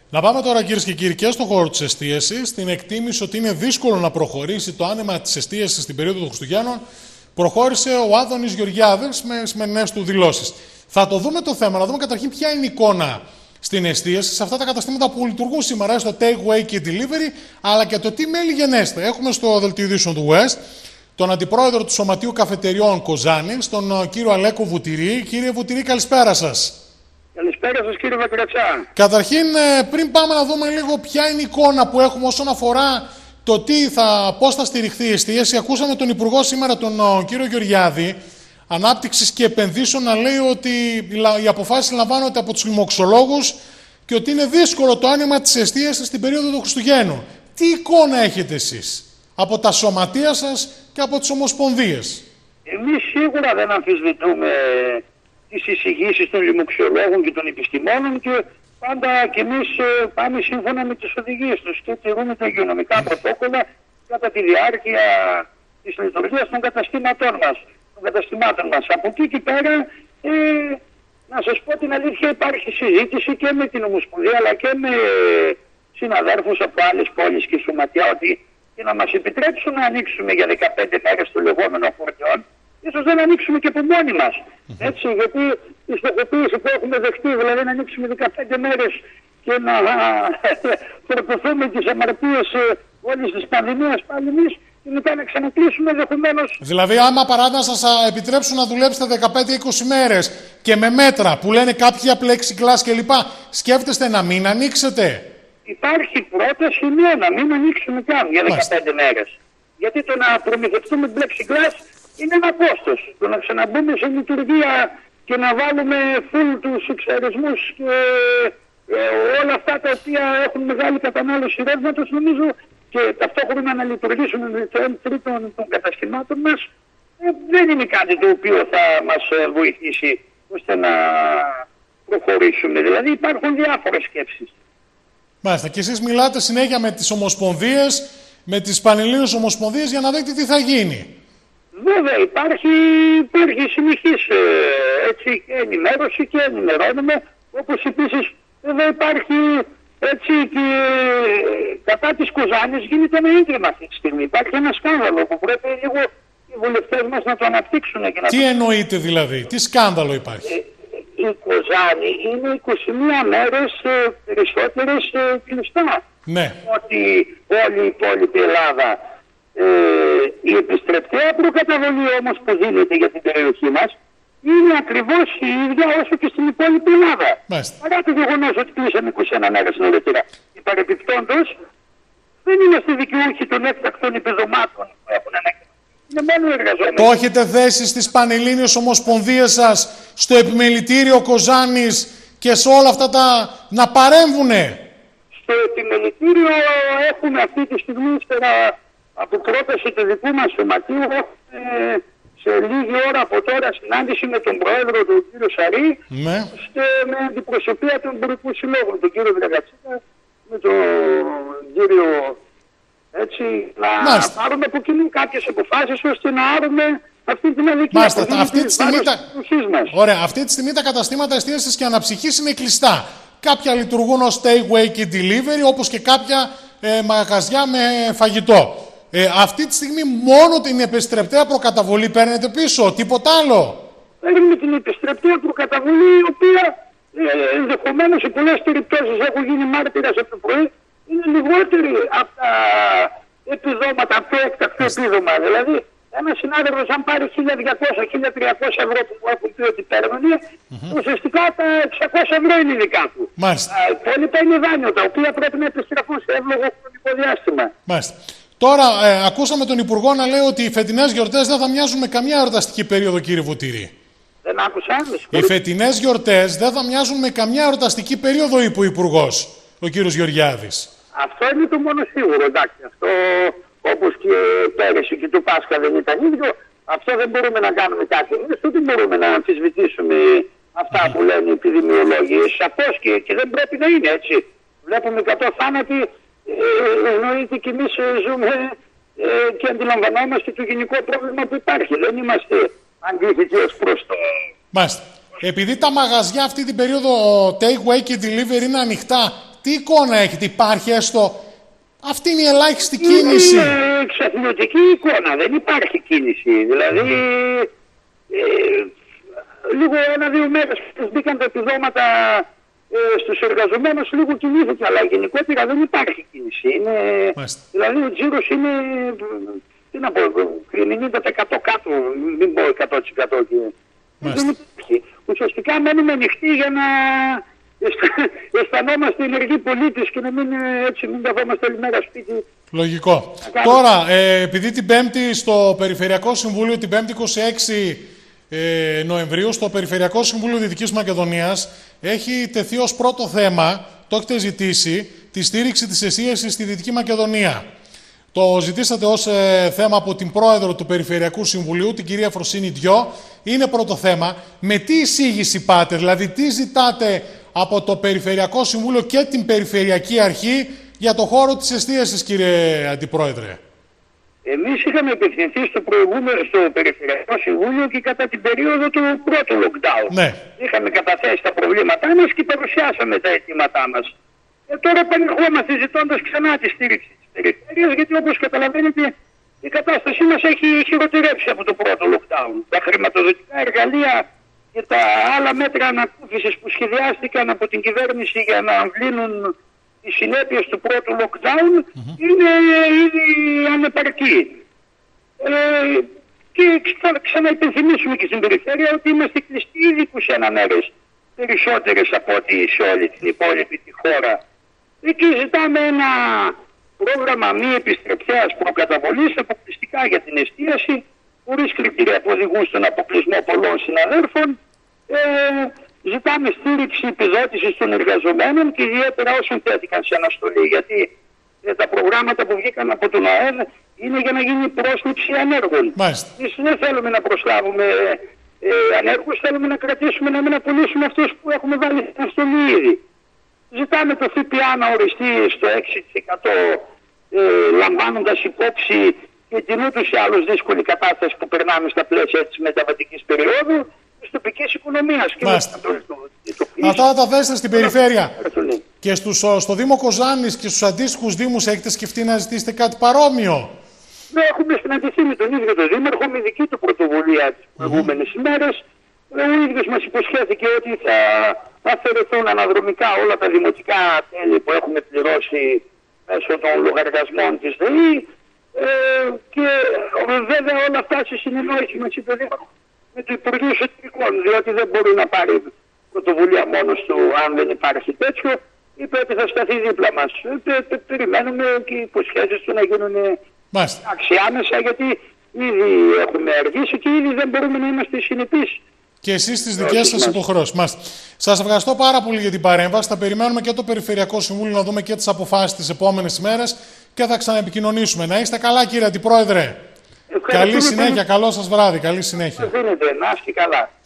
Να πάμε τώρα, κυρίες και κύριοι, και στον χώρο της εστίασης, στην εκτίμηση ότι είναι δύσκολο να προχωρήσει το άνοιγμα της εστίασης στην περίοδο των Χριστουγέννων. Προχώρησε ο Άδωνης Γεωργιάδης με σημερινές του δηλώσεις. Θα το δούμε το θέμα, να δούμε καταρχήν ποια είναι η εικόνα στην εστίαση, σε αυτά τα καταστήματα που λειτουργούν σήμερα, στο take away και delivery, αλλά και το τι μέλη γενέστε. Έχουμε στο δελτίο ειδήσεων του West τον αντιπρόεδρο του Σωματείου Καφετεριών Κοζάνης, τον κύριο Αλέκο Βουτυρή. Κύριε Βουτυρή, καλησπέρα σας. Καλησπέρα σας, κύριε Βακρατσά. Καταρχήν, πριν πάμε να δούμε λίγο ποια είναι η εικόνα που έχουμε όσον αφορά το πώς θα στηριχθεί η εστίαση, ακούσαμε τον Υπουργό σήμερα, τον κύριο Γεωργιάδη, Ανάπτυξης και Επενδύσεων, να λέει ότι οι αποφάσεις λαμβάνονται από τους λοιμοξιολόγους και ότι είναι δύσκολο το άνοιγμα της εστίασης στην περίοδο των Χριστουγέννων. Τι εικόνα έχετε εσείς από τα σωματεία σας και από τις ομοσπονδίες? Εμείς σίγουρα δεν αμφισβητούμε τις εισηγήσεις των λοιμοξιολόγων και των επιστημόνων και πάντα κι εμείς πάμε σύμφωνα με τις οδηγίες τους και τηρούμε τα υγειονομικά πρωτόκολλα κατά τη διάρκεια της λειτουργίας των καταστημάτων μας. Από εκεί και πέρα, να σας πω την αλήθεια, υπάρχει συζήτηση και με την Ομοσπονδία αλλά και με συναδέρφους από άλλες πόλεις και σωματεία ότι και να μας επιτρέψουν να ανοίξουμε για 15 μέρες το λεγόμενο χωριών, ίσως δεν ανοίξουμε και από μόνοι μας. Έτσι, γιατί η στοχοποίηση που έχουμε δεχτεί, δηλαδή να ανοίξουμε 15 μέρες και να προποθούμε τις αμαρτίες όλης της πανδημίας πάλι εμείς και μετά να ξανακλείσουμε ενδεχομένως. Δηλαδή, άμα παράδειγμα σας επιτρέψουν να δουλέψετε 15-20 μέρες και με μέτρα που λένε κάποια plexiglass κλπ., σκέφτεστε να μην ανοίξετε? Υπάρχει πρόταση, ναι, να μην ανοίξουμε καν για 15 μέρες. Γιατί το να προμηθευτούμε plexiglass είναι ένα κόστος. Το να ξαναμπούμε σε λειτουργία και να βάλουμε full τους εξαερισμούς και όλα αυτά τα οποία έχουν μεγάλη κατανάλωση ρεύματος, νομίζω, και ταυτόχρονα να λειτουργήσουν με το 1/3 των καταστημάτων μας, δεν είναι κάτι το οποίο θα μας βοηθήσει ώστε να προχωρήσουμε. Δηλαδή υπάρχουν διάφορες σκέψεις. Μάλιστα. Και εσείς μιλάτε συνέχεια με τις ομοσπονδίες, με τις πανελλήνιες ομοσπονδίες για να δείτε τι θα γίνει. Βέβαια υπάρχει συνεχής και ενημέρωση και ενημερώνουμε, όπως επίσης βέβαια υπάρχει έτσι και κατά της Κοζάνης γίνεται ένα ίδρυμα αυτή τη στιγμή. Υπάρχει ένα σκάνδαλο που πρέπει λίγο οι βουλευτές μας να το αναπτύξουν. Και τι εννοείται δηλαδή, τι σκάνδαλο υπάρχει? Η Κοζάνη είναι 21 μέρες περισσότερες κλειστά. Ναι. Ότι όλη η υπόλοιπη Ελλάδα. Η επιστρεπτέα προκαταβολή όμως που δίνεται για την περιοχή μας είναι ακριβώς η ίδια όσο και στην υπόλοιπη Ελλάδα. Παρά το γεγονός ότι κλείσαμε 21 μέρες νωρίτερα. Παρεπιπτόντως, δεν είμαστε δικαιούχοι των έκτακτων επιδομάτων που έχουν ανάγκη. Είναι μόνο οι εργαζόμενοι. Το έχετε θέσει στις πανελλήνιες ομοσπονδίες σας, στο επιμελητήριο Κοζάνης και σε όλα αυτά τα να παρέμβουνε? Στο επιμελητήριο έχουμε αυτή τη στιγμή από πρόταση του δικού μας σωματείου, σε λίγη ώρα από τώρα συνάντηση με τον πρόεδρο του κύριο Σαρή, ναι, με αντιπροσωπεία των Υπουργικών Συλλόγων, τον κύριο Βρεγατσίκα, με τον κύριο, έτσι, να πάρουμε από κοινού κάποιες αποφάσεις ώστε να άρουμε αυτή την αδικία. Ωραία, αυτή τη στιγμή τα καταστήματα εστίασης και αναψυχής είναι κλειστά. Κάποια λειτουργούν ως take away και delivery, όπως και κάποια μαγαζιά με φαγητό. Αυτή τη στιγμή μόνο την επιστρεπτέα προκαταβολή παίρνετε πίσω, τίποτα άλλο? Παίρνουμε την επιστρεπτέα προκαταβολή, η οποία ενδεχομένως σε πολλές περιπτώσεις έχω γίνει μάρτυρας από το πρωί, είναι λιγότερη από τα επιδόματα, από το έκτακτο επίδομα. Δηλαδή, ένας συνάδελφος αν πάρει 1.200-1.300 ευρώ που έχουν πει ότι παίρνουν, ουσιαστικά τα 600 ευρώ είναι δικά του. Τα υπόλοιπα είναι δάνειο, τα οποία πρέπει να επιστραφούν σε εύλογο χρονικό διάστημα. Μάλιστα. Τώρα, ακούσαμε τον Υπουργό να λέει ότι οι φετινές γιορτές δεν θα μοιάζουν με καμιά εορταστική περίοδο, κύριε Βουτυρή. Δεν άκουσα. Οι φετινές γιορτές δεν θα μοιάζουν με καμιά εορταστική περίοδο, είπε ο Υπουργός, ο κύριος Γεωργιάδης. Αυτό είναι το μόνο σίγουρο, εντάξει. Αυτό, όπως και πέρυσι και το Πάσχα δεν ήταν ίδιο, αυτό δεν μπορούμε να κάνουμε κάτι. Εμείς ούτε μπορούμε να αμφισβητήσουμε αυτά που λένε οι επιδημιολόγοι. Σαφώς και δεν πρέπει να είναι έτσι. Βλέπουμε 100 θάνατοι. Εννοείται και εμείς ζούμε και αντιλαμβανόμαστε το γενικό πρόβλημα που υπάρχει. Δεν είμαστε αντίθετοι ως προς το... Μάλιστα. Επειδή τα μαγαζιά αυτή την περίοδο take away και delivery είναι ανοιχτά, τι εικόνα έχετε, υπάρχει έστω? Αυτή είναι η ελάχιστη κίνηση. Είναι εξαθλιωτική εικόνα, δεν υπάρχει κίνηση. Δηλαδή, λίγο 1-2 μέρες που μπήκαν τα επιδόματα στους εργαζομένους, λίγο κινήθηκε, αλλά γενικότερα δεν υπάρχει κίνηση. Δηλαδή ο τζίρος είναι, τι να πω, 90% κάτω, μην πω 100%. Δεν υπάρχει. Ουσιαστικά μένουμε ανοιχτοί για να αισθανόμαστε ενεργοί πολίτες και να μην, έτσι, μην καθόμαστε όλη μέρα σπίτι. Λογικό. Τώρα, επειδή την Πέμπτη στο Περιφερειακό Συμβούλιο, την 5η 26 Νοεμβρίου, στο Περιφερειακό Συμβούλιο Δυτικής Μακεδονίας, έχει τεθεί ως πρώτο θέμα, το έχετε ζητήσει, τη στήριξη της εστίασης στη Δυτική Μακεδονία. Το ζητήσατε ως θέμα από την πρόεδρο του Περιφερειακού Συμβουλίου, την κυρία Φροσίνη Διό. Είναι πρώτο θέμα. Με τι εισήγηση πάτε, δηλαδή τι ζητάτε από το Περιφερειακό Συμβούλιο και την Περιφερειακή Αρχή για το χώρο της εστίασης, κύριε Αντιπρόεδρε? Εμείς είχαμε επευθυνθεί στο Περιφερειακό Συμβούλιο και κατά την περίοδο του πρώτου lockdown. Ναι. Είχαμε καταθέσει τα προβλήματά μας και παρουσιάσαμε τα αιτήματά μας. Τώρα επανερχόμαστε ζητώντας ξανά τη στήριξη της περιφέρειας, γιατί όπως καταλαβαίνετε η κατάστασή μας έχει χειροτερέψει από το πρώτο lockdown. Τα χρηματοδοτικά εργαλεία και τα άλλα μέτρα ανακούφισης που σχεδιάστηκαν από την κυβέρνηση για να αμβλύνουν οι συνέπειες του πρώτου lockdown είναι ήδη ανεπαρκή. Και θα ξαναυπενθυμίσουμε και στην περιφέρεια ότι είμαστε κλειστοί ήδη 21 μέρες, περισσότερες από ό,τι σε όλη την υπόλοιπη τη χώρα. Εκεί ζητάμε ένα πρόγραμμα μη επιστρεπτέας προκαταβολής αποκλειστικά για την εστίαση, χωρίς κριτήρια που οδηγούν στον αποκλεισμό πολλών συναδέρφων. Ζητάμε στήριξη επιδότησης των εργαζομένων και ιδιαίτερα όσων τέθηκαν σε αναστολή. Γιατί τα προγράμματα που βγήκαν από τον ΑΕΔ είναι για να γίνει πρόσληψη ανέργων. Εμείς δεν θέλουμε να προσλάβουμε ανέργους, θέλουμε να κρατήσουμε, να μην απολύσουμε αυτούς που έχουμε βάλει στην αναστολή ήδη. Ζητάμε το ΦΠΑ να οριστεί στο 6%, λαμβάνοντας υπόψη και την ούτως ή άλλως δύσκολη κατάσταση που περνάμε στα πλαίσια της μεταβατικής περίοδου της τοπικής οικονομίας. Αυτά τα θέσετε στην περιφέρεια. Και στο Δήμο Κοζάνης και στους αντίστοιχους δήμους έχετε σκεφτεί να ζητήσετε κάτι παρόμοιο? Ναι, έχουμε συναντηθεί με τον ίδιο τον Δήμαρχο, με δική του πρωτοβουλία τις προηγούμενες ημέρες. Ο ίδιος μας υποσχέθηκε ότι θα αφαιρεθούν αναδρομικά όλα τα δημοτικά τέλη που έχουμε πληρώσει μέσω των λογαριασμών της ΔΕΗ και βέβαια όλα αυτά σε συνεννόηση με τον Δήμαρχο, με το Υπουργείο Εσωτερικών, διότι δεν μπορεί να πάρει πρωτοβουλία μόνος του αν δεν υπάρχει τέτοιο. Είπε ότι θα σταθεί δίπλα μας. Περιμένουμε και οι υποσχέσεις του να γίνουν άμεσα, γιατί ήδη έχουμε αργήσει και ήδη δεν μπορούμε να είμαστε συνεπείς. Και εσείς τις δικές σας υποχρεώσεις. Σας ευχαριστώ πάρα πολύ για την παρέμβαση. Θα περιμένουμε και το Περιφερειακό Συμβούλιο να δούμε και τις αποφάσεις τις επόμενες ημέρες και θα ξαναεπικοινωνήσουμε. Να είστε καλά, κύριε Αντιπρόεδρε. Καλή συνέχεια, καλό σας βράδυ, καλή συνέχεια. Να είστε καλά.